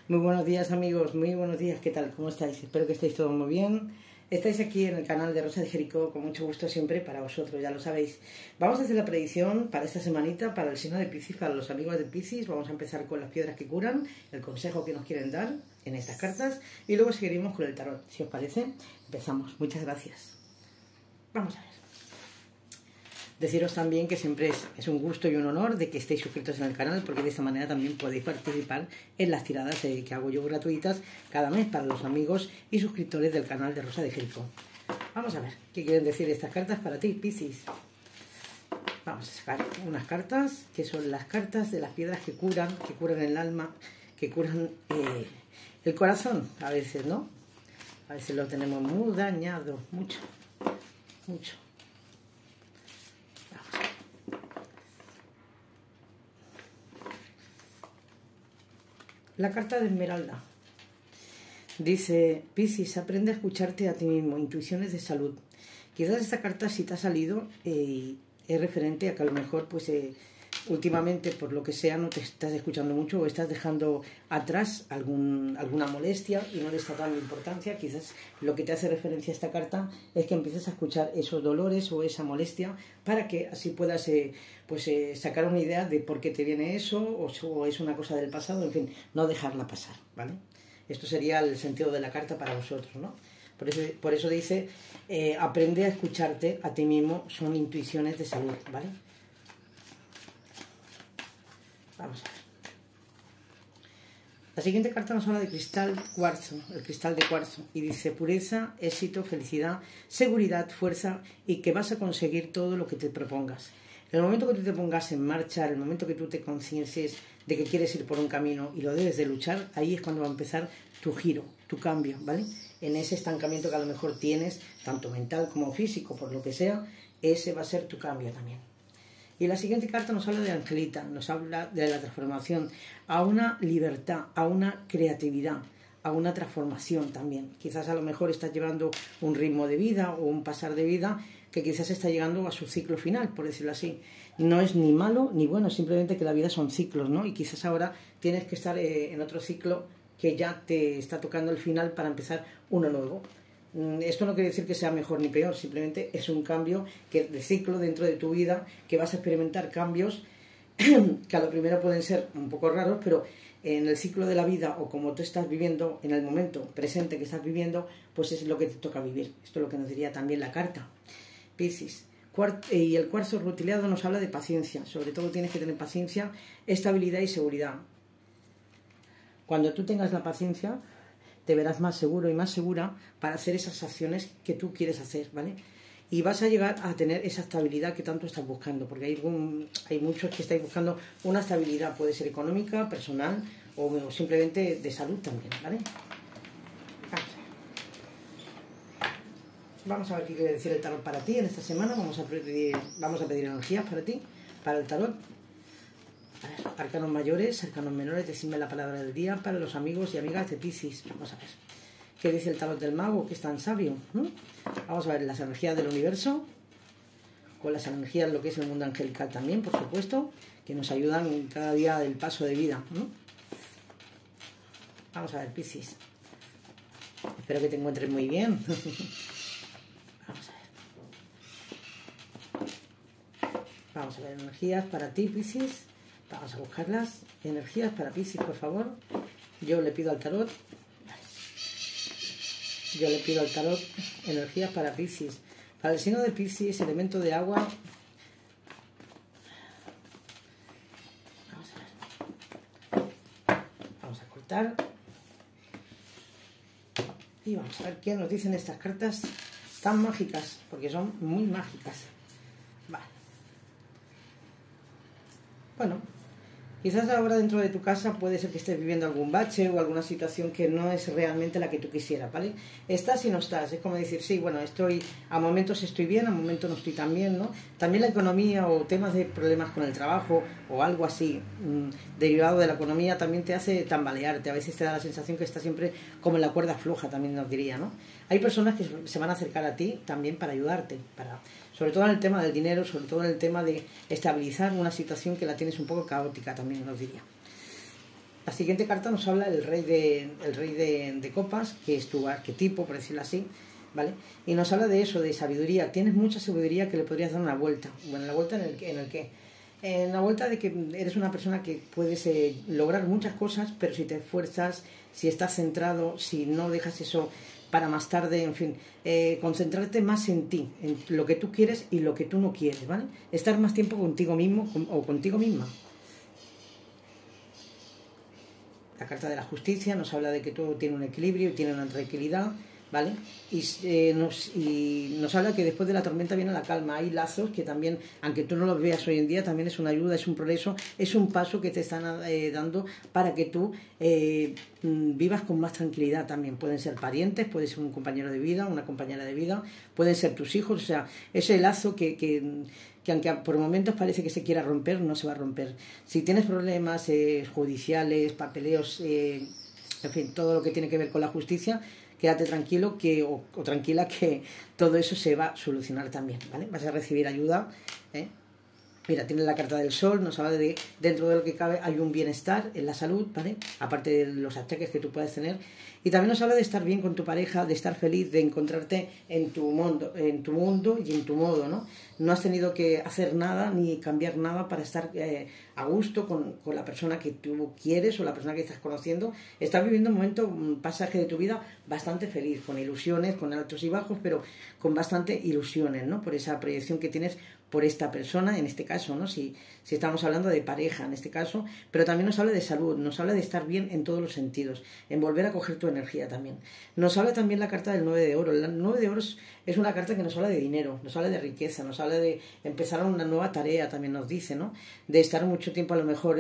Muy buenos días amigos, muy buenos días, ¿qué tal? ¿Cómo estáis? Espero que estéis todos muy bien. Estáis aquí en el canal de Rosa de Jericó, con mucho gusto siempre para vosotros, ya lo sabéis. Vamos a hacer la predicción para esta semanita, para el signo de Piscis, para los amigos de Piscis. Vamos a empezar con las piedras que curan, el consejo que nos quieren dar en estas cartas y luego seguiremos con el tarot, si os parece. Empezamos, muchas gracias. Vamos a ver. Deciros también que siempre es un gusto y un honor de que estéis suscritos en el canal, porque de esta manera también podéis participar en las tiradas que hago yo gratuitas cada mes para los amigos y suscriptores del canal de Rosa de Jericó. Vamos a ver qué quieren decir estas cartas para ti, Piscis. Vamos a sacar unas cartas que son las cartas de las piedras que curan el alma, que curan el corazón a veces, ¿no? A veces lo tenemos muy dañado, mucho. La carta de Esmeralda dice: Piscis, aprende a escucharte a ti mismo, intuiciones de salud. Quizás esta carta, si te ha salido, es referente a que a lo mejor últimamente, por lo que sea, no te estás escuchando mucho o estás dejando atrás alguna molestia y no le estás dando importancia. Quizás lo que te hace referencia a esta carta es que empieces a escuchar esos dolores o esa molestia para que así puedas sacar una idea de por qué te viene eso o es una cosa del pasado, en fin, no dejarla pasar, ¿vale? Esto sería el sentido de la carta para vosotros, ¿no? Por eso dice, aprende a escucharte a ti mismo, son intuiciones de salud, ¿vale? Vamos a ver. La siguiente carta nos habla de cristal cuarzo, el cristal de cuarzo, y dice pureza, éxito, felicidad, seguridad, fuerza y que vas a conseguir todo lo que te propongas. En el momento que tú te pongas en marcha, en el momento que tú te conciencies de que quieres ir por un camino y lo debes de luchar, ahí es cuando va a empezar tu giro, tu cambio, ¿vale? En ese estancamiento que a lo mejor tienes, tanto mental como físico, por lo que sea, ese va a ser tu cambio también. Y la siguiente carta nos habla de Angelita, nos habla de la transformación a una libertad, a una creatividad, a una transformación también. Quizás a lo mejor estás llevando un ritmo de vida o un pasar de vida que quizás está llegando a su ciclo final, por decirlo así. No es ni malo ni bueno, simplemente que la vida son ciclos, ¿no? Y quizás ahora tienes que estar en otro ciclo que ya te está tocando el final para empezar uno nuevo. Esto no quiere decir que sea mejor ni peor, simplemente es un cambio de ciclo dentro de tu vida, que vas a experimentar cambios que a lo primero pueden ser un poco raros, pero en el ciclo de la vida o como tú estás viviendo en el momento presente que estás viviendo, pues es lo que te toca vivir. Esto es lo que nos diría también la carta. Piscis. Y el cuarzo rutilado nos habla de paciencia, sobre todo tienes que tener paciencia, estabilidad y seguridad. Cuando tú tengas la paciencia, te verás más seguro y más segura para hacer esas acciones que tú quieres hacer, ¿vale? Y vas a llegar a tener esa estabilidad que tanto estás buscando, porque hay muchos que estáis buscando una estabilidad, puede ser económica, personal o simplemente de salud también, ¿vale? Vamos a ver qué quiere decir el tarot para ti en esta semana. Vamos a pedir energías para ti, para el tarot. A ver, arcanos mayores, arcanos menores, decidme la palabra del día para los amigos y amigas de Piscis. Vamos a ver qué dice el tarot del mago, que es tan sabio. Vamos a ver las energías del universo, con las energías lo que es el mundo angelical también, por supuesto, que nos ayudan cada día del paso de vida. Vamos a ver, Piscis. Espero que te encuentres muy bien. Vamos a ver. Vamos a ver energías para ti, Piscis. Vamos a buscarlas. Energías para Piscis, por favor. Yo le pido al tarot. Yo le pido al tarot energías para Piscis. Para el signo de Piscis, elemento de agua. Vamos a ver. Vamos a cortar. Y vamos a ver qué nos dicen estas cartas tan mágicas, porque son muy mágicas. Vale. Bueno, quizás ahora dentro de tu casa puede ser que estés viviendo algún bache o alguna situación que no es realmente la que tú quisieras, ¿vale? Estás y no estás, es como decir, sí, bueno, a momentos estoy bien, a momentos no estoy tan bien, ¿no? También la economía o temas de problemas con el trabajo o algo así derivado de la economía también te hace tambalearte, a veces te da la sensación que estás siempre como en la cuerda floja, también nos diría, ¿no? Hay personas que se van a acercar a ti también para ayudarte, sobre todo en el tema del dinero, sobre todo en el tema de estabilizar una situación que la tienes un poco caótica, también nos diría. La siguiente carta nos habla del rey de copas, que es tu arquetipo, por decirlo así, ¿vale? Y nos habla de eso, de sabiduría. Tienes mucha sabiduría que le podrías dar una vuelta. Bueno, la vuelta en la vuelta de que eres una persona que puedes lograr muchas cosas, pero si te esfuerzas, si estás centrado, si no dejas eso para más tarde, en fin, concentrarte más en ti, en lo que tú quieres y lo que tú no quieres, ¿vale? Estar más tiempo contigo mismo o contigo misma. La carta de la justicia nos habla de que todo tiene un equilibrio y tiene una tranquilidad, ¿vale? Y nos habla que después de la tormenta viene la calma. Hay lazos que también, aunque tú no los veas hoy en día, también es una ayuda, es un progreso, es un paso que te están dando para que tú vivas con más tranquilidad también. Pueden ser parientes, puede ser un compañero de vida, una compañera de vida, pueden ser tus hijos, o sea, ese lazo que aunque por momentos parece que se quiera romper, no se va a romper. Si tienes problemas judiciales, papeleos, en fin, todo lo que tiene que ver con la justicia, quédate tranquilo o tranquila que todo eso se va a solucionar también, ¿vale? Vas a recibir ayuda, ¿eh? Mira, tiene la carta del sol, nos habla de dentro de lo que cabe hay un bienestar en la salud, ¿vale? Aparte de los ataques que tú puedes tener. Y también nos habla de estar bien con tu pareja, de estar feliz, de encontrarte en tu mundo y en tu modo, ¿no? No has tenido que hacer nada ni cambiar nada para estar a gusto con la persona que tú quieres o la persona que estás conociendo. Estás viviendo un pasaje de tu vida bastante feliz, con ilusiones, con altos y bajos, pero con bastante ilusiones, ¿no? Por esa proyección que tienes por esta persona, en este caso, ¿no? Si estamos hablando de pareja, en este caso, pero también nos habla de salud, nos habla de estar bien en todos los sentidos, en volver a coger tu energía también. Nos habla también la carta del 9 de oro. El 9 de oro es una carta que nos habla de dinero, nos habla de riqueza, nos habla de empezar una nueva tarea, también nos dice, ¿no? De estar mucho tiempo a lo mejor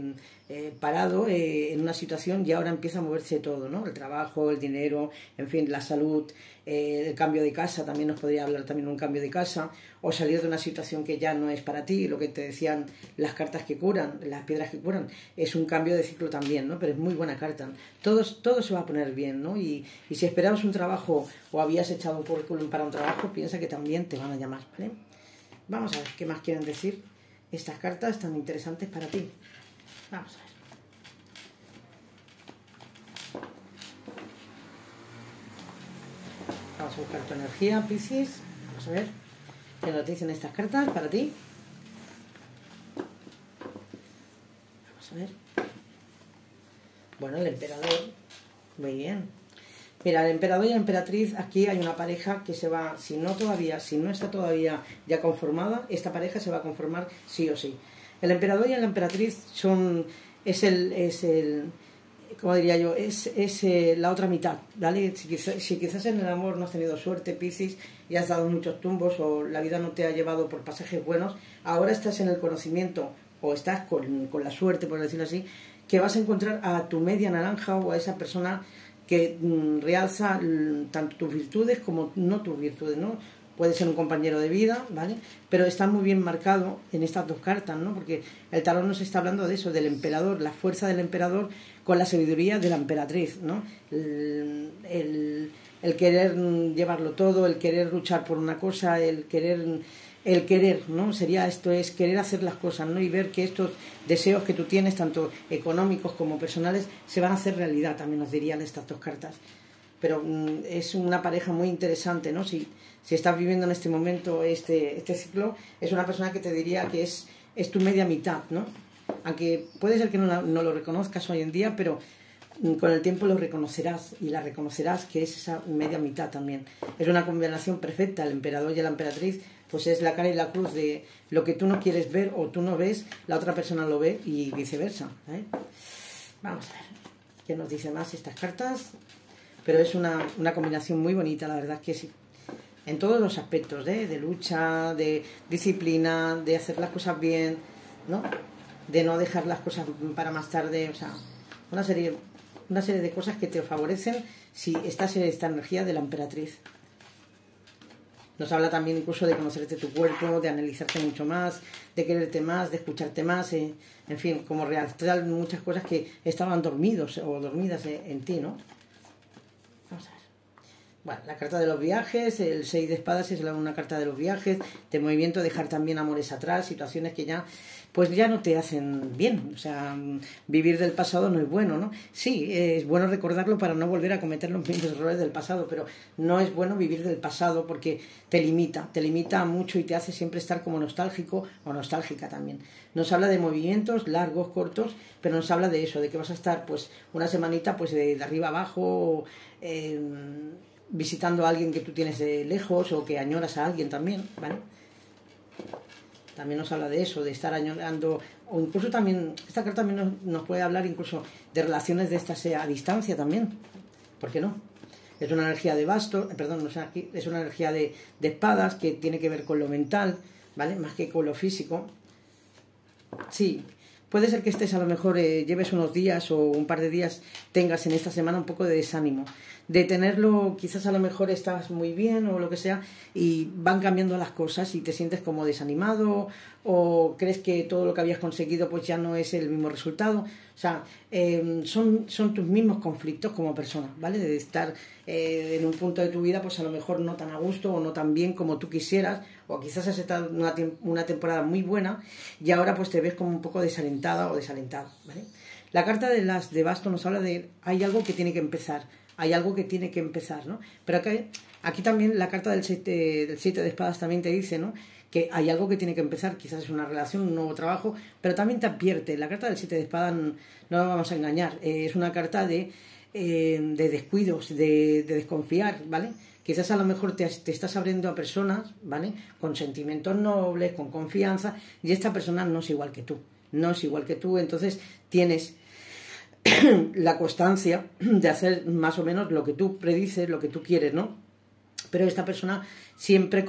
parado en una situación y ahora empieza a moverse todo, ¿no? El trabajo, el dinero, en fin, la salud, el cambio de casa, también nos podría hablar también de un cambio de casa, o salir de una situación que ya no es para ti, lo que te decían las cartas que curan, las piedras que curan, es un cambio de ciclo también, ¿no? Pero es muy buena carta. Todo se va a poner bien, ¿no? Y si esperabas un trabajo o habías echado un currículum para un trabajo, piensa que también te van a llamar, ¿vale? Vamos a ver qué más quieren decir estas cartas tan interesantes para ti. Vamos a ver. Vamos a buscar tu energía, Piscis. Vamos a ver qué nos dicen estas cartas para ti. Vamos a ver. Bueno, el emperador. Muy bien. Mira, el emperador y la emperatriz, aquí hay una pareja que se va, si no está todavía ya conformada, esta pareja se va a conformar sí o sí. El emperador y la emperatriz ¿cómo diría yo? Es la otra mitad, ¿vale? Si quizás en el amor no has tenido suerte, Piscis, y has dado muchos tumbos o la vida no te ha llevado por pasajes buenos, ahora estás en el conocimiento o estás con la suerte, por decirlo así, que vas a encontrar a tu media naranja o a esa persona que realza tanto tus virtudes como no tus virtudes, ¿no? Puede ser un compañero de vida, ¿vale? Pero está muy bien marcado en estas dos cartas, ¿no? Porque el tarot nos está hablando de eso, del emperador, la fuerza del emperador con la sabiduría de la emperatriz, ¿no? El querer llevarlo todo, el querer luchar por una cosa, el querer, ¿no? Sería esto, es querer hacer las cosas, ¿no? Y ver que estos deseos que tú tienes, tanto económicos como personales, se van a hacer realidad, también nos dirían estas dos cartas. Pero es una pareja muy interesante, ¿no? Si estás viviendo en este momento este ciclo, es una persona que te diría que es tu media mitad, ¿no? Aunque puede ser que no lo reconozcas hoy en día, pero con el tiempo lo reconocerás y la reconocerás que es esa media mitad también. Es una combinación perfecta, el emperador y la emperatriz, pues es la cara y la cruz de lo que tú no quieres ver o tú no ves, la otra persona lo ve y viceversa, ¿eh? Vamos a ver qué nos dice más estas cartas. Pero es una combinación muy bonita, la verdad que sí. En todos los aspectos, ¿eh? De lucha, de disciplina, de hacer las cosas bien, ¿no? De no dejar las cosas para más tarde, o sea, una serie de cosas que te favorecen si estás en esta energía de la emperatriz. Nos habla también incluso de conocerte tu cuerpo, de analizarte mucho más, de quererte más, de escucharte más, en fin, como realizar muchas cosas que estaban dormidas en ti, ¿no? Vamos a ver. Bueno, la carta de los viajes, el 6 de espadas es una carta de los viajes, de movimiento, dejar también amores atrás, situaciones que ya pues ya no te hacen bien. O sea, vivir del pasado no es bueno, ¿no? Sí, es bueno recordarlo para no volver a cometer los mismos errores del pasado, pero no es bueno vivir del pasado porque te limita mucho y te hace siempre estar como nostálgico o nostálgica también. Nos habla de movimientos largos, cortos, pero nos habla de eso, de que vas a estar pues una semanita pues de arriba abajo, visitando a alguien que tú tienes de lejos o que añoras a alguien también, ¿vale? También nos habla de eso, de estar añorando, o incluso también, esta carta también nos puede hablar incluso de relaciones de estas a distancia también, ¿por qué no? Es una energía de bastos, perdón, es una energía de espadas que tiene que ver con lo mental, ¿vale? Más que con lo físico. Sí, puede ser que estés a lo mejor, lleves unos días o un par de días, tengas en esta semana un poco de desánimo. De tenerlo, quizás a lo mejor estás muy bien o lo que sea y van cambiando las cosas y te sientes como desanimado o crees que todo lo que habías conseguido pues ya no es el mismo resultado. O sea, son tus mismos conflictos como persona, ¿vale? De estar en un punto de tu vida pues a lo mejor no tan a gusto o no tan bien como tú quisieras, o quizás has estado en una temporada muy buena y ahora pues te ves como un poco desalentada o desalentado, ¿vale? La carta de las de bastos nos habla de hay algo que tiene que empezar, ¿no? Pero aquí también la carta del siete de espadas también te dice, ¿no? Que hay algo que tiene que empezar, quizás es una relación, un nuevo trabajo, pero también te advierte. La carta del 7 de espadas, no nos vamos a engañar, es una carta de descuidos, de desconfiar, ¿vale? Quizás a lo mejor te estás abriendo a personas, ¿vale? Con sentimientos nobles, con confianza, y esta persona no es igual que tú, entonces tienes la constancia de hacer más o menos lo que tú predices, lo que tú quieres, ¿no? Pero esta persona siempre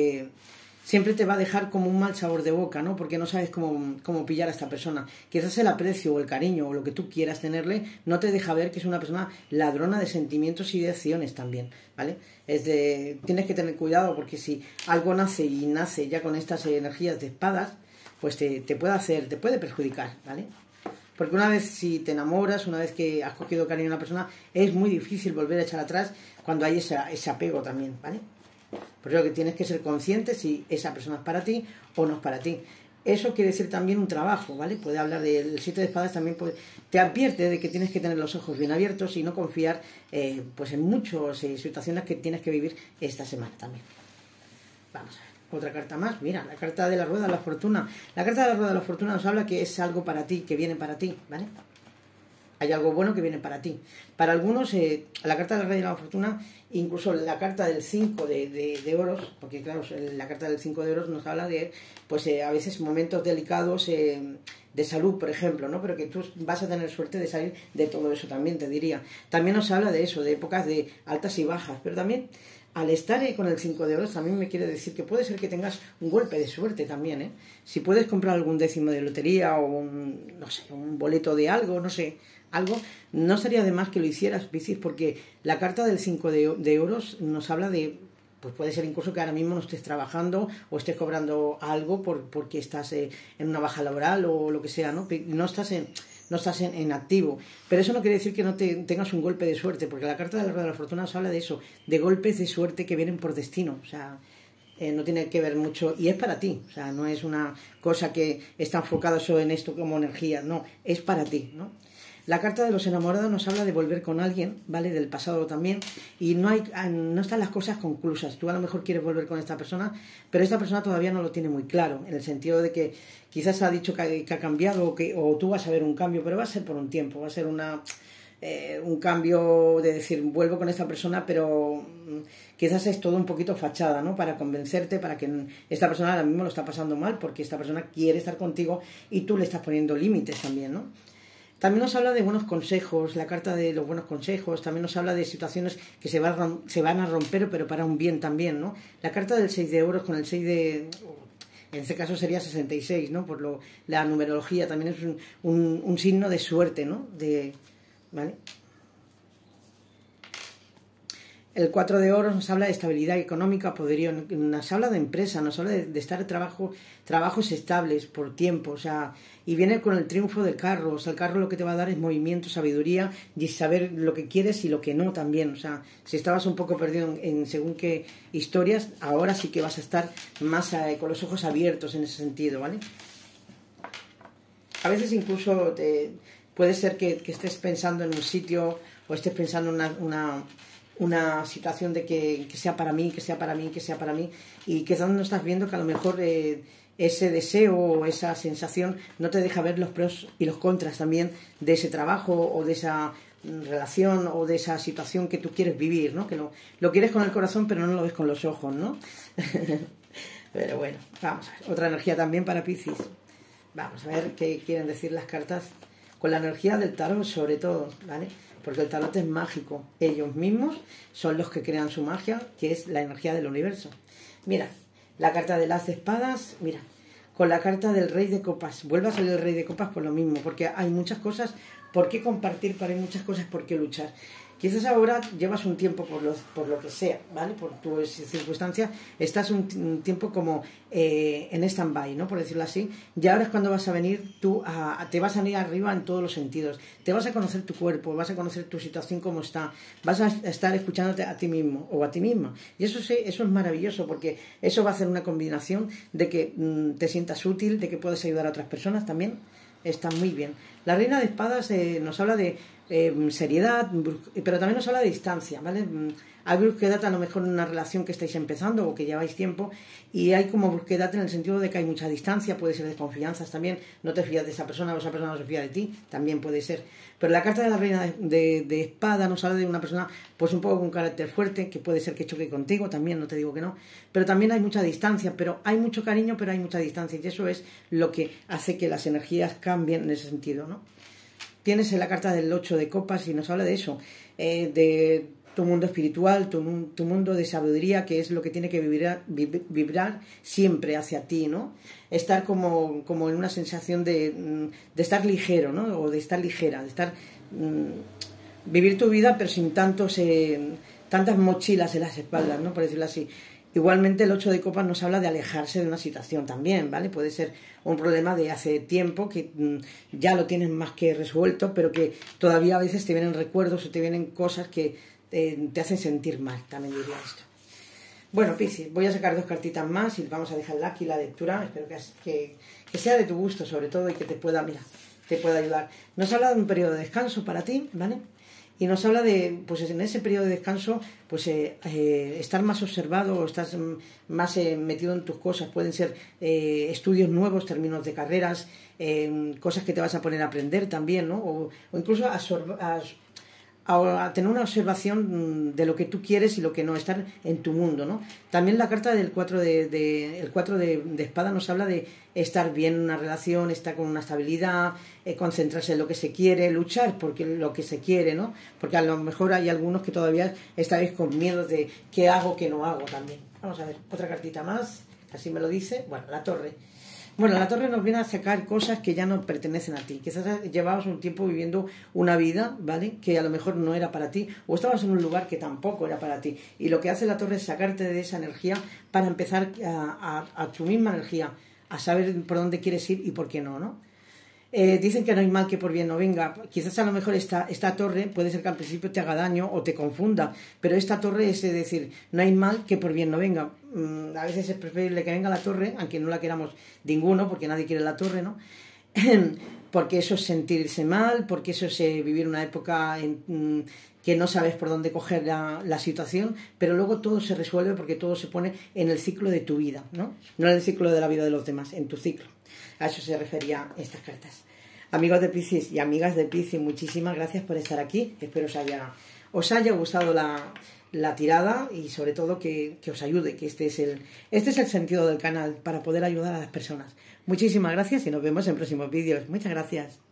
te va a dejar como un mal sabor de boca, ¿no? Porque no sabes cómo pillar a esta persona. Quizás el aprecio o el cariño o lo que tú quieras tenerle no te deja ver que es una persona ladrona de sentimientos y de acciones también, ¿vale? Tienes que tener cuidado porque si algo nace ya con estas energías de espadas, pues te puede perjudicar, ¿vale? Porque una vez si te enamoras, una vez que has cogido cariño a una persona, es muy difícil volver a echar atrás cuando hay ese apego también, ¿vale? Por eso que tienes que ser consciente si esa persona es para ti o no es para ti. Eso quiere decir también un trabajo, ¿vale? Puede hablar del 7 de espadas, también te advierte de que tienes que tener los ojos bien abiertos y no confiar pues en muchas situaciones que tienes que vivir esta semana también. Vamos a ver. Otra carta más, mira, la carta de la rueda de la fortuna. La carta de la rueda de la fortuna nos habla que es algo para ti, que viene para ti, ¿vale? Hay algo bueno que viene para ti. Para algunos, la carta de la rueda de la fortuna, incluso la carta del 5 de oros, porque claro, la carta del 5 de oros nos habla de, pues a veces momentos delicados de salud, por ejemplo, ¿no? Pero que tú vas a tener suerte de salir de todo eso también, te diría. También nos habla de eso, de épocas de altas y bajas, pero también al estar con el 5 de oros también me quiere decir que puede ser que tengas un golpe de suerte también, ¿eh? Si puedes comprar algún décimo de lotería o un boleto de algo, no sé, algo, no sería de más que lo hicieras, Piscis, porque la carta del 5 de oros nos habla de, pues puede ser incluso que ahora mismo no estés trabajando o estés cobrando algo porque estás en una baja laboral o lo que sea, ¿no? No estás en activo, pero eso no quiere decir que no tengas un golpe de suerte, porque la carta de la rueda de la fortuna nos habla de eso, de golpes de suerte que vienen por destino, o sea, no tiene que ver mucho, y es para ti, o sea, no es una cosa que está enfocada solo en esto como energía, no, es para ti, ¿no? La carta de los enamorados nos habla de volver con alguien, ¿vale? Del pasado también, y no están las cosas conclusas. Tú a lo mejor quieres volver con esta persona, pero esta persona todavía no lo tiene muy claro, en el sentido de que quizás ha dicho que ha cambiado o tú vas a ver un cambio, pero va a ser por un tiempo, va a ser un cambio de decir, vuelvo con esta persona, pero quizás es todo un poquito fachada, ¿no? Para convencerte, para que esta persona ahora mismo lo está pasando mal, porque esta persona quiere estar contigo y tú le estás poniendo límites también, ¿no? También nos habla de buenos consejos, la carta de los buenos consejos, también nos habla de situaciones que se van a romper, pero para un bien también, ¿no? La carta del 6 de euros con el 6 en este caso sería 66, ¿no? Por la numerología también es un signo de suerte, ¿no? ¿Vale? El 4 de oros nos habla de estabilidad económica, poderío, nos habla de empresa, nos habla de estar trabajos estables por tiempo, o sea, y viene con el triunfo del carro, o sea, el carro lo que te va a dar es movimiento, sabiduría y saber lo que quieres y lo que no también, o sea, si estabas un poco perdido en según qué historias, ahora sí que vas a estar más con los ojos abiertos en ese sentido, ¿vale? A veces incluso puede ser que estés pensando en un sitio o estés pensando en una situación de que sea para mí, que sea para mí, que sea para mí, y quizás no estás viendo que a lo mejor ese deseo o esa sensación no te deja ver los pros y los contras también de ese trabajo o de esa relación o de esa situación que tú quieres vivir, ¿no? Que lo quieres con el corazón pero no lo ves con los ojos, ¿no? Pero bueno, vamos a ver, otra energía también para Piscis. Vamos a ver qué quieren decir las cartas con la energía del tarot sobre todo, ¿vale? Porque el tarot es mágico, ellos mismos son los que crean su magia, que es la energía del universo. Mira, la carta del as de espadas, mira, con la carta del rey de copas, vuelve a salir el rey de copas por lo mismo, porque hay muchas cosas por qué compartir, pero hay muchas cosas por qué luchar. Quizás ahora llevas un tiempo por lo que sea, ¿vale? Por tu circunstancia, estás un tiempo como en stand-by, ¿no? Por decirlo así. Y ahora es cuando vas a venir tú, te vas a venir arriba en todos los sentidos. Te vas a conocer tu cuerpo, vas a conocer tu situación cómo está, vas a estar escuchándote a ti mismo o a ti misma. Y eso es maravilloso, porque eso va a hacer una combinación de que te sientas útil, de que puedes ayudar a otras personas también. Está muy bien. La reina de espadas nos habla de seriedad, pero también nos habla de distancia, ¿vale? Hay brusquedad a lo mejor en una relación que estáis empezando o que lleváis tiempo, y hay como brusquedad en el sentido de que hay mucha distancia, puede ser desconfianzas también, no te fías de esa persona o esa persona no se fía de ti, también puede ser. Pero la carta de la reina de espada nos habla de una persona pues un poco con carácter fuerte, que puede ser que choque contigo también, no te digo que no, pero también hay mucha distancia, pero hay mucho cariño, pero hay mucha distancia, y eso es lo que hace que las energías cambien en ese sentido, ¿no? Tienes la carta del 8 de copas y nos habla de eso, de tu mundo espiritual, tu mundo de sabiduría, que es lo que tiene que vibrar siempre hacia ti, ¿no? Estar como en una sensación de estar ligero, ¿no? O de estar ligera, de estar vivir tu vida pero sin tantas mochilas en las espaldas, ¿no? Por decirlo así. Igualmente el 8 de copas nos habla de alejarse de una situación también, ¿vale? Puede ser un problema de hace tiempo que ya lo tienes más que resuelto, pero que todavía a veces te vienen recuerdos o te vienen cosas que te hacen sentir mal, también diría esto. Bueno, Piscis, voy a sacar 2 cartitas más y vamos a dejarla aquí la lectura. Espero que sea de tu gusto sobre todo y que te pueda, mira, te pueda ayudar. Nos habla de un periodo de descanso para ti, ¿vale? Y nos habla de, pues en ese periodo de descanso, pues estar más observado o estás más metido en tus cosas. Pueden ser estudios nuevos, términos de carreras, cosas que te vas a poner a aprender también, ¿no? O incluso a tener una observación de lo que tú quieres y lo que no, estar en tu mundo, ¿no? También la carta del 4 el 4 de espada nos habla de estar bien en una relación, estar con una estabilidad, concentrarse en lo que se quiere, luchar porque lo que se quiere, ¿no? Porque a lo mejor hay algunos que todavía estáis con miedo de qué hago, qué no hago también. Vamos a ver, otra cartita más, así me lo dice. Bueno, la torre. Bueno, la torre nos viene a sacar cosas que ya no pertenecen a ti. Quizás llevabas un tiempo viviendo una vida, ¿vale? Que a lo mejor no era para ti, o estabas en un lugar que tampoco era para ti. Y lo que hace la torre es sacarte de esa energía para empezar a tu misma energía, a saber por dónde quieres ir y por qué no, ¿no? Dicen que no hay mal que por bien no venga. Quizás a lo mejor esta torre puede ser que al principio te haga daño o te confunda, pero esta torre es decir, no hay mal que por bien no venga. A veces es preferible que venga la torre, aunque no la queramos ninguno, porque nadie quiere la torre, ¿no? Porque eso es sentirse mal, porque eso es vivir una época que no sabes por dónde coger la situación, pero luego todo se resuelve porque todo se pone en el ciclo de tu vida, ¿no? No en el ciclo de la vida de los demás, en tu ciclo. A eso se refería estas cartas. Amigos de Piscis y amigas de Piscis, muchísimas gracias por estar aquí. Espero os haya gustado la tirada y sobre todo que os ayude, que este es el sentido del canal, para poder ayudar a las personas. Muchísimas gracias y nos vemos en próximos vídeos. Muchas gracias.